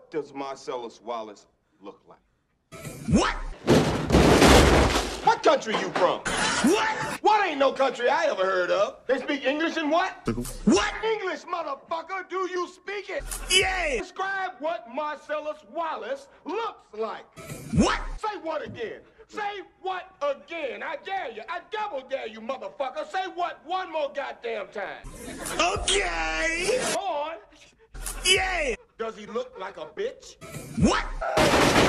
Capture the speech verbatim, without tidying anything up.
What does Marcellus Wallace look like? What? What country you from? What? What ain't no country I ever heard of? They speak English and what? What? English, motherfucker. Do you speak it? Yeah. Describe what Marcellus Wallace looks like. What? Say what again? Say what again? I dare you. I double dare you, motherfucker. Say what one more goddamn time. Okay. Go on. Yeah. Does he look like a bitch? What?